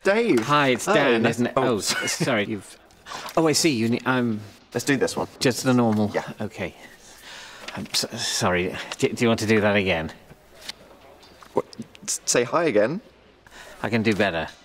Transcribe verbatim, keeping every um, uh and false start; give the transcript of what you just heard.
Dave. Hi, it's Hi, Dan, nice- isn't it? oh. Oh, s- sorry. You've. Oh, I see. You need. I'm Let's do this one. just the normal. Yeah. Okay. I'm so, sorry. Do, do you want to do that again? What, say hi again. I can do better.